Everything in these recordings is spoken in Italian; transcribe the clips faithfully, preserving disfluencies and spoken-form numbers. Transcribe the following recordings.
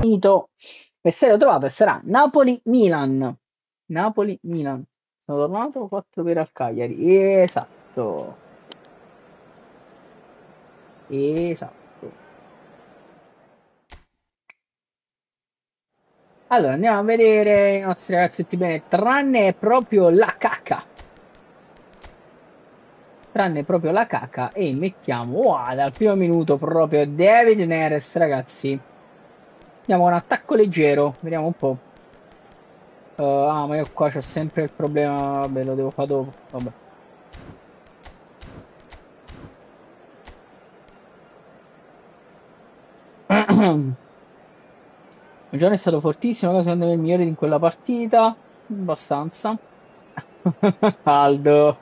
finito. L'avversario trovato sarà Napoli-Milan. Napoli-Milan. Sono tornato quattro per al Cagliari. Esatto. Esatto. Allora, andiamo a vedere i nostri ragazzi tutti bene, tranne proprio la cacca. Tranne proprio la cacca e mettiamo, wow, dal primo minuto proprio David Neres, ragazzi. Andiamo con un attacco leggero, vediamo un po'. Uh, ah, ma io qua c'ho sempre il problema, vabbè, lo devo fare dopo, vabbè. Il giorno è stato fortissimo, secondo me il migliore in quella partita, abbastanza. Aldo.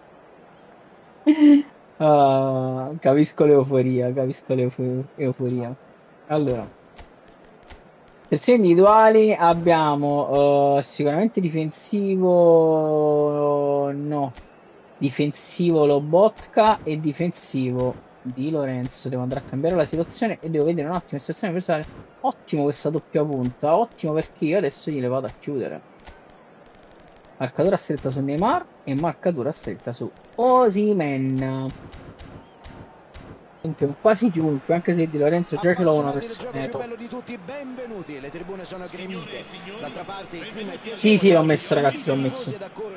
Uh, capisco l'euforia, capisco l'euforia. Allora, sezioni individuali abbiamo uh, sicuramente difensivo, no, difensivo Lobotka e difensivo Di Lorenzo. Devo andare a cambiare la situazione e devo vedere un attimo la situazione personale. Ottimo questa doppia punta, ottimo perché io adesso gliele vado a chiudere. Marcatura stretta su Neymar e marcatura stretta su Osimhen. Quasi chiunque, anche se Di Lorenzo già ce l'ho una persona. Sì, sì, l'ho messo, ragazzi, l'ho messo.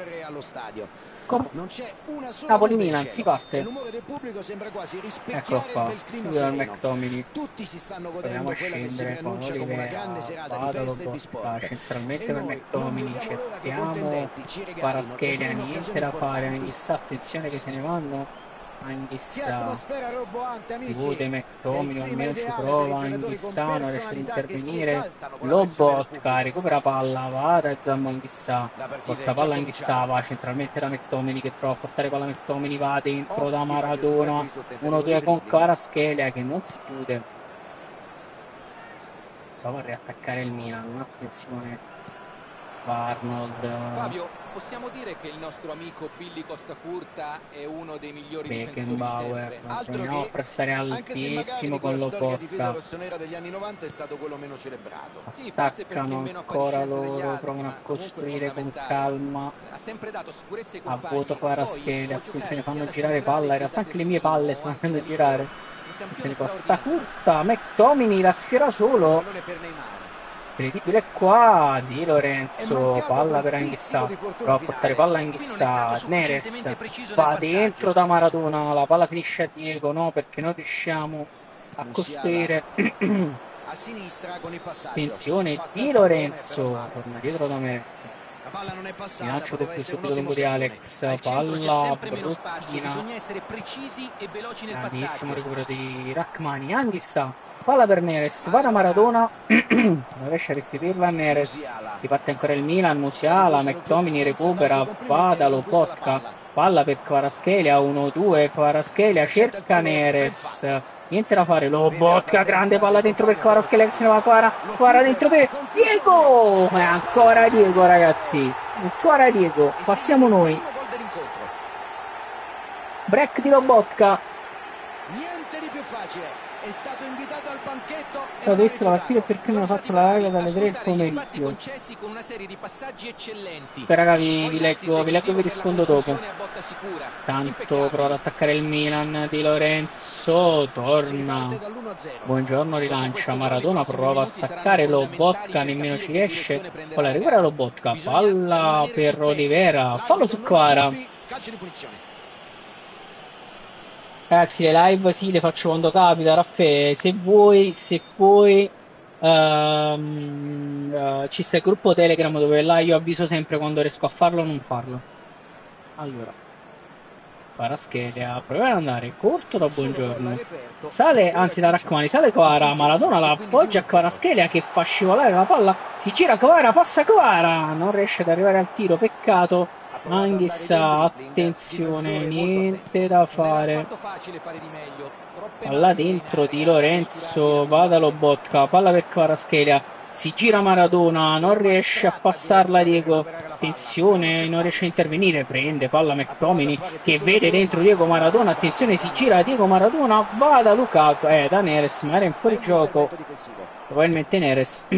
Napoli-Milan, si parte. Eccolo qua, chiudo al McTominay. Proviamo a scendere con Olivera, Vadalo, Botta, centralmente per McTominay, cerchiamo Kvaratskhelia, niente da fare, Anghissà, attenzione che se ne vanno. Anghissà, si vuole McTominay, almeno ci prova, Anghissà non riesce ad intervenire, Lobotka recupera palla, va da Zammo Anghissà, porta palla Anghissà, va centralmente da McTominay che prova a portare palla McTominay, va dentro da Maradona, uno due con Kvaratskhelia che non si chiude, prova a riattaccare il Milan, attenzione. Arnold. Fabio, possiamo dire che il nostro amico Billy Costacurta è uno dei migliori Beckenbauer. Proviamo a pressare altissimo con Lobotka. Attaccano ancora loro, provano a costruire con calma. A vuoto Kvaratskhelia, attenzione, fanno girare palla, in realtà anche le mie palle stanno facendo girare. Attenzione, Costacurta, McTominay la sfiora solo. Incredibile qua Di Lorenzo, palla per Anghissà, prova a portare palla a Anghissà, Neres va dentro da Maradona, la palla finisce a Diego, no, perché non riusciamo a costruire. Attenzione, Di Lorenzo, torna dietro da me. Lancio doppio subito lungo di Alex, palla bruttina, grandissimo recupero di Rachmani, Anghissà. Palla per Neres, va da Maradona, non riesce a restituirla a Neres, riparte ancora il Milan, Musiala, McTominay recupera, va da Lobotka, palla per Kvaratskhelia, uno due, Kvaratskhelia cerca Neres, niente da fare, Lobotka, grande palla dentro per Kvaratskhelia che se ne va Kvara, Kvara dentro per Diego, e ancora Diego ragazzi, ancora Diego, passiamo noi, break di Lobotka. Niente di più facile. È stato invitato al banchetto. Ho visto la partita perché non ho fatto la live dalle tre del pomeriggio. Spera che vi, vi leggo, vi leggo e vi rispondo dopo. Tanto provo ad attaccare il Milan. Di Lorenzo torna. Buongiorno, rilancia. Maradona prova a staccare Lobotka, nemmeno ci riesce. Poi recupera Lobotka. Palla per Olivera. Fallo su Kvara. Calcio di punizione. Ragazzi, le live sì, le faccio quando capita, Raffaele, se vuoi, se vuoi, um, uh, ci sta il gruppo Telegram dove là io avviso sempre quando riesco a farlo o non farlo. Allora, Kvaratskhelia, proviamo ad andare corto da Buongiorno, sale, anzi da Rachmani, sale Kvara, Maradona la appoggia a Kvaratskhelia che fa scivolare la palla, si gira Kvara, passa Kvara, non riesce ad arrivare al tiro, peccato. Anghissà, attenzione, niente da fare. Palla dentro Di Lorenzo, va da Lobotka, palla per Kvaratskhelia, si gira Maradona, non riesce a passarla Diego, attenzione, non riesce a intervenire, prende palla McTominay che vede dentro Diego Maradona, attenzione, si gira Diego Maradona, va da Lukaku, eh da Neres, ma era in fuorigioco, probabilmente Neres.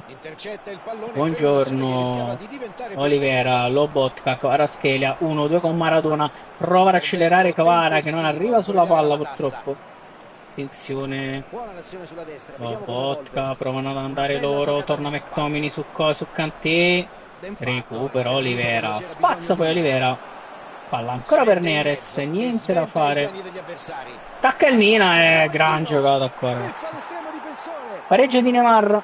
Buongiorno Olivera, Lobotka, Kvaratskhelia, uno due con Maradona, prova ad accelerare Kvara che non arriva sulla palla purtroppo. Attenzione, Lobotka, provano ad andare loro, torna McTominay su, su Kanté, recupero Olivera, spazza poi Olivera, palla ancora per Neres, niente da fare, attacca il Milan, è gran giocata qua ragazzi, pareggio di Neymar.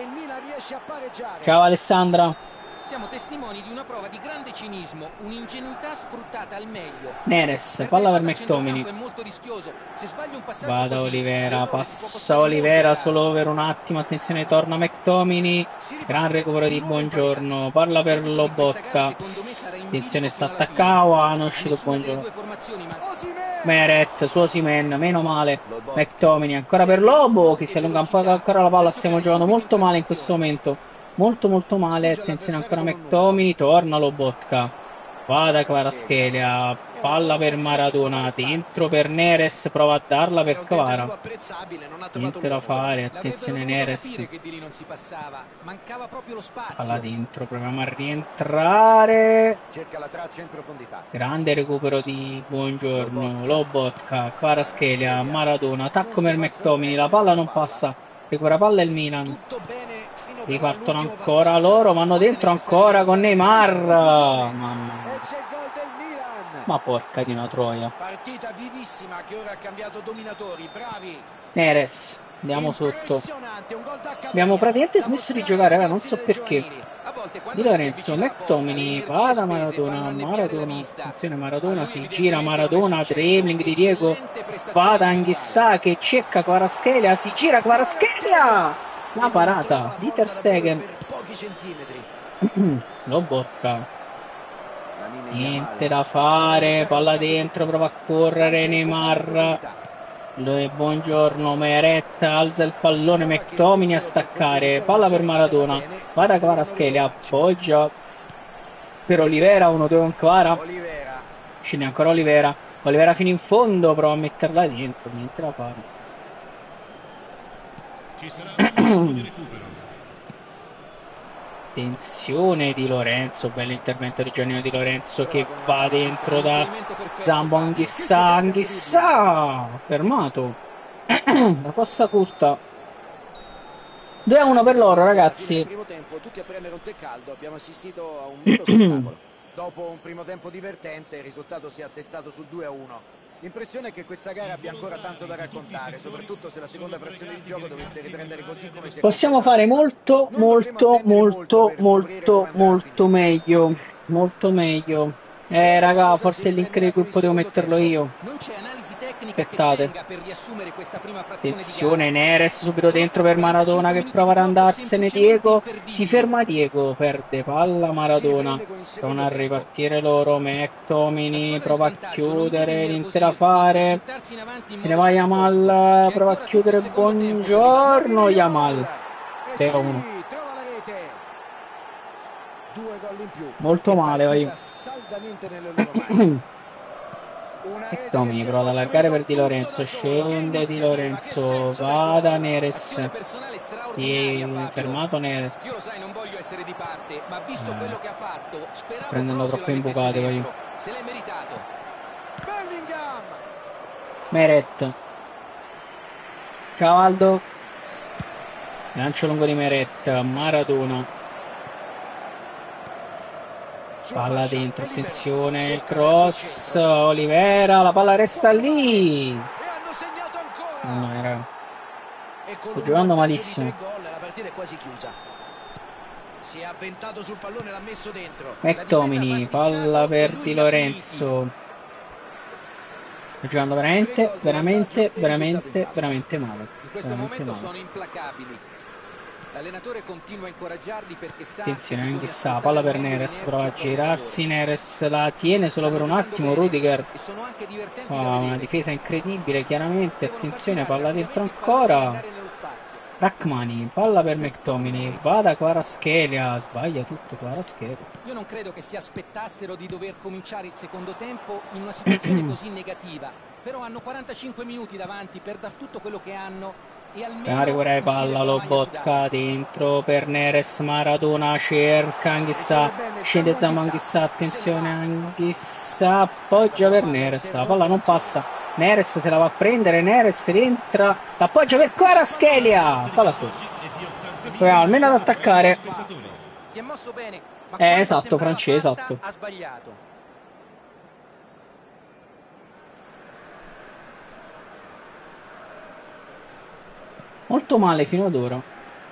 Ciao Alessandra. Siamo testimoni di una prova di grande cinismo, un'ingenuità sfruttata al meglio. Neres, palla per McTominay. Vada Olivera, passa Olivera solo per un attimo, attenzione, torna McTominay. Gran recupero di Buongiorno, palla per Lobotka. Attenzione, sta attaccando, hanno uscito Buongiorno. Meret, su Osimhen, meno male. McTominay, ancora per Lobo, che si allunga un po' ancora la palla, stiamo giocando molto male in questo momento. Molto molto male, attenzione ancora McTominay, torna Lobotka, vada Kvaratskhelia, palla per Maradona, dentro per Neres, prova a darla per Kvara, niente da fare, attenzione Neres, palla dentro, proviamo a rientrare, grande recupero di Buongiorno, Lobotka, Kvaratskhelia, Maradona, attacco per McTominay, la palla non passa, recupera palla il Milan. Ripartono ancora loro, vanno dentro ancora con Neymar. Mamma. Ma porca di una troia. Partita vivissima che ora ha cambiato dominatori, bravi. Neres, andiamo sotto. Abbiamo praticamente smesso di giocare, ora non so perché. Di Lorenzo, McTominay, vada Maradona, Maradona, attenzione Maradona, si gira Maradona, dribbling di Diego, vada Anghissà che cerca Kvaratskhelia, si gira Kvaratskhelia! La parata di Ter Stegen. Lobotka, niente da fare, palla dentro, prova a correre Neymar. Buongiorno, Meret alza il pallone, McTominay a staccare, palla per Maradona, vada Kvaratskhelia, appoggia per Olivera, uno due con Kvara, scende ancora Olivera, Olivera fino in fondo, prova a metterla dentro, niente da fare. Attenzione Di Lorenzo, bell'intervento di Giannino Di Lorenzo che va dentro da Zambo, Anghissà, Anghissà fermato da Costa Curta. Due a uno per loro ragazzi. Nel primo tempo tutti a prendere un tè caldo, abbiamo assistito a un bello spettacolo. Dopo un primo tempo divertente il risultato si è attestato sul due a uno. L'impressione è che questa gara abbia ancora tanto da raccontare, soprattutto se la seconda frazione di gioco dovesse riprendere così come si è. Possiamo fare molto, molto, molto, molto, molto meglio. Molto meglio. Eh raga, forse il link del gruppo devo metterlo io. Aspettate. Attenzione, Neres subito dentro per Maradona che prova ad andarsene. Diego, si ferma Diego, perde palla Maradona. Provano a ripartire loro. McTominay prova a chiudere, niente da fare. Se ne va Yamal, prova a chiudere. Buongiorno Yamal. tre a uno. Molto male, vai. McTominay prova ad allargare per Di Lorenzo, scende Di Lorenzo, vada Neres, si è fermato Neres, eh, prendendo troppe imbucate poi. Meret, Cavaldo, lancio lungo di Meret, Maradona, palla dentro, attenzione, il cross, Olivera, la palla resta lì. No, raga. Sto giocando malissimo. La partita è quasi chiusa. Si è avventato sul pallone, l'ha messo dentro. McTominay, palla per Di Lorenzo. Sto giocando veramente, veramente, veramente, veramente male. In questo momento sono implacabili. L'allenatore continua a incoraggiarli perché sa. Attenzione, Anghissà, palla per Neres, prova a girarsi, Neres la tiene solo per un attimo, Rudiger. Oh, una difesa incredibile, chiaramente, attenzione, palla dentro ancora. Rachmani, palla per McTominay, va da Kvaratskhelia, sbaglia tutto Kvaratskhelia. Io non credo che si aspettassero di dover cominciare il secondo tempo in una situazione così negativa, però hanno quarantacinque minuti davanti per dar tutto quello che hanno e almeno a recuperare palla, Lobotka dentro per Neres, Maradona cerca Anghissà, scende Zaman Anghissà, attenzione Anghissà, appoggia per Neres, la palla non passa, Neres se la va a prendere, Neres rientra, l'appoggia per Kvaratskhelia, palla fuori, proviamo almeno ad attaccare. Si è mosso bene, ma eh esatto francese, esatto, ha sbagliato. molto male fino ad ora.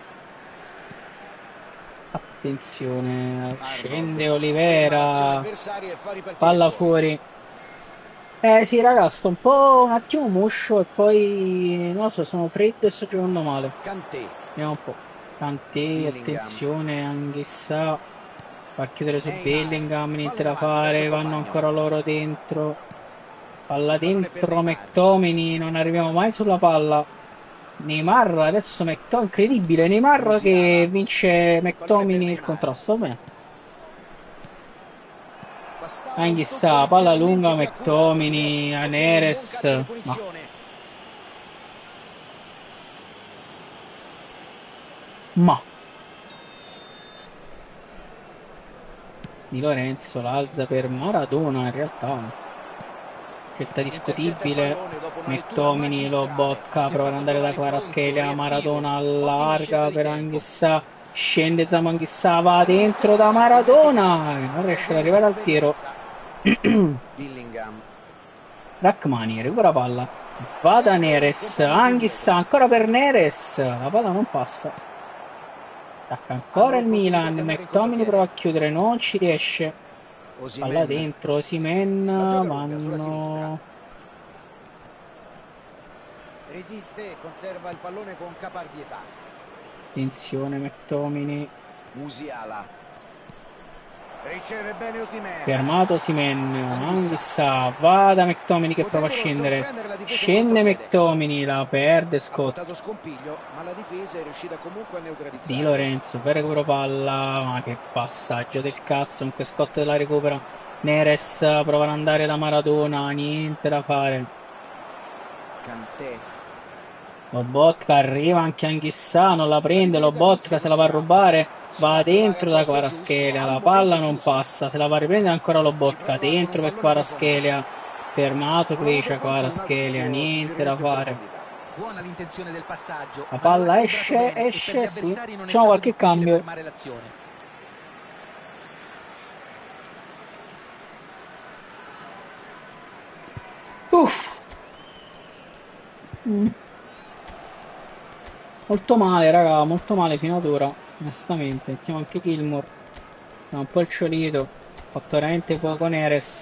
Attenzione, scende Olivera, palla fuori. Eh sì ragazzi, sto un po' un attimo muscio e poi non lo so, sono freddo e sto giocando male. Vediamo un po'. Kanté, attenzione, Anghissà, va a chiudere su Bellingham, niente da fare, vanno ancora loro dentro. Palla dentro, McTominay, non arriviamo mai sulla palla. Neymar, adesso McTominay, incredibile, Neymar che vince McTominay il contrasto, vabbè. Anghissà, palla lunga, McTominay, a Neres, ma... ma... Di Lorenzo l'alza per Maradona in realtà. Scelta discutibile, McTominay, Lobotka, prova ad andare da Kvaratskhelia, Maradona allarga per Anghissà, scende Zaman Anghissà, va dentro da Maradona, non riesce ad arrivare al tiro. Rachmani, recupera palla, va da Neres, Anghissà, ancora per Neres, la palla non passa. Attacca ancora il Milan, McTominay prova a chiudere, non ci riesce. Palla dentro, Osimhen, vanno... Resiste e conserva il pallone con caparbietà. Attenzione McTominay. Musiala. Riceve bene Osimhen. Fermato Osimhen, Anghissà, va da McTominay che prova a scendere. Scende McTominay, la perde Scott. Scompiglio, ma la difesa è riuscita comunque a neutralizzare. Di Lorenzo, per recupero palla, ma che passaggio del cazzo, comunque Scott la recupera. Neres prova ad andare da Maradona, niente da fare. Kanté. Lobotka arriva anche Anghissà, non la prende, Lobotka se la va a rubare, va dentro da Kvaratskhelia, la palla non passa, se la va a riprendere ancora Lobotka, dentro per Kvaratskhelia, fermato invece Kvaratskhelia, niente da fare. Buona l'intenzione del passaggio. La palla esce, esce, sì, facciamo qualche cambio. Uff. Mm. Molto male raga, molto male fino ad ora, onestamente. Mettiamo anche Gilmour, un po' il ciolito, fatto veramente poco Neres.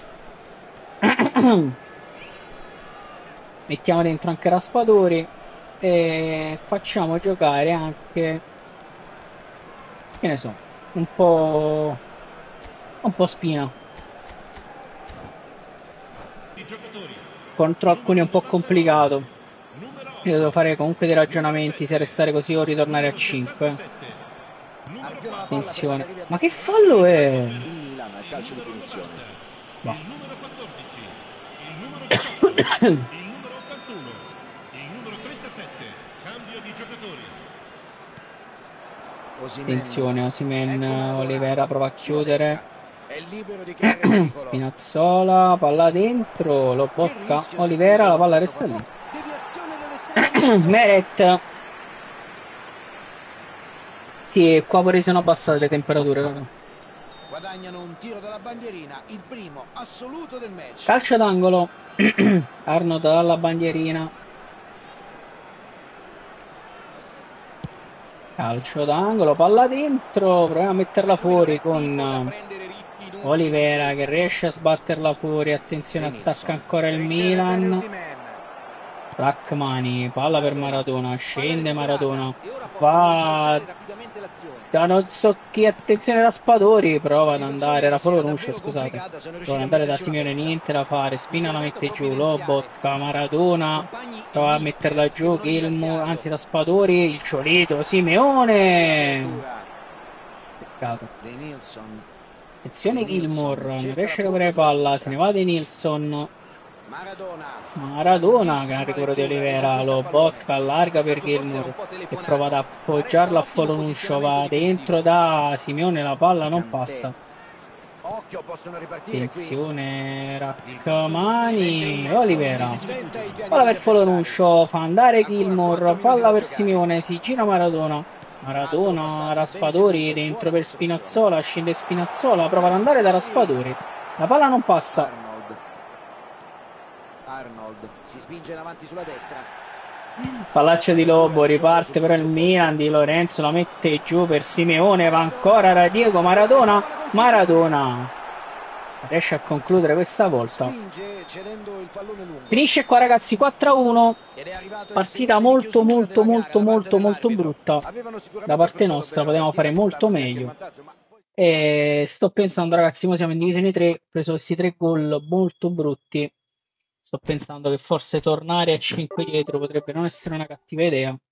Mettiamo dentro anche Raspadori e facciamo giocare anche, che ne so, un po' un po' Spina. Contro alcuni è un po' complicato. Io devo fare comunque dei ragionamenti se restare così o ritornare a cinque. Attenzione. Ma che fallo è? Il Milan al calcio di punizione. Va. Il numero quattordici, il numero diciassette, il numero ottantuno, il numero trentasette, cambio di giocatori. Attenzione, Osimhen, Olivera prova a chiudere. È libero di creare pericolo. Spinazzola, palla dentro, Lobotka, Olivera, la palla resta lì. Meret. Sì, qua pure sono abbassate le temperature, raga. Guadagnano un tiro dalla bandierina, il primo assoluto del match. Calcio d'angolo. Arnold dalla bandierina. Calcio d'angolo, palla dentro, proviamo a metterla fuori con Olivera che riesce a sbatterla fuori. Attenzione, attacca ancora il Milan. Rachmani, palla per Maradona, scende Maradona, va da non so chi, attenzione Raspadori, prova ad andare, era Folonuscio, scusate, prova ad andare da Simeone, niente da fare, Spina la mette giù, Lobotka, Maradona, prova a metterla giù, Gilmour, anzi Raspadori, il Ciolito, Simeone, peccato. Attenzione Gilmour, non riesce a recuperare palla, se ne va De Nilsson. Maradona che ha il recupero di Olivera, Lobotka allarga per Gilmour e prova ad appoggiarlo a Folonuscio, va dentro da Simeone, la palla non passa. Attenzione Rachmani, Olivera, palla per Folonuscio, fa andare Gilmour, palla per Simeone, si gira Maradona, Maradona, Raspadori dentro per Spinazzola, scende Spinazzola, prova ad andare da Raspadori, la palla non passa. Arnold si spinge in avanti sulla destra. Pallaccio di Lobo, riparte però il Milan, Di Lorenzo la mette giù per Simeone, va ancora da Diego Maradona, Maradona riesce a concludere questa volta. Finisce qua ragazzi, quattro a uno, partita molto molto molto molto molto brutta da parte nostra, potevamo fare molto meglio. E sto pensando ragazzi, ora siamo in divisione tre, ho preso questi tre gol molto brutti. Sto pensando che forse tornare a cinque dietro potrebbe non essere una cattiva idea.